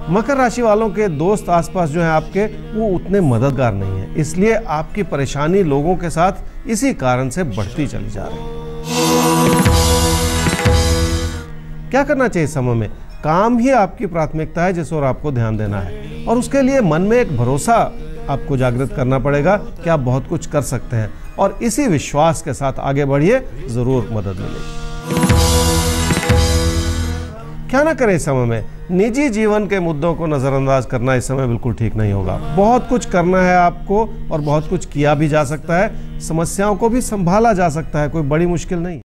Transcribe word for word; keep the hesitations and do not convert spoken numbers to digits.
मकर राशि वालों के दोस्त आसपास जो है आपके, वो उतने मददगार नहीं है, इसलिए आपकी परेशानी लोगों के साथ इसी कारण से बढ़ती चली जा रही है। क्या करना चाहिए इस समय में? काम ही आपकी प्राथमिकता है जिस ओर आपको ध्यान देना है, और उसके लिए मन में एक भरोसा आपको जागृत करना पड़ेगा कि आप बहुत कुछ कर सकते हैं, और इसी विश्वास के साथ आगे बढ़िए, जरूर मदद मिलेगी। क्या ना करें इस समय में? निजी जीवन के मुद्दों को नजरअंदाज करना इस समय बिल्कुल ठीक नहीं होगा। बहुत कुछ करना है आपको, और बहुत कुछ किया भी जा सकता है, समस्याओं को भी संभाला जा सकता है, कोई बड़ी मुश्किल नहीं।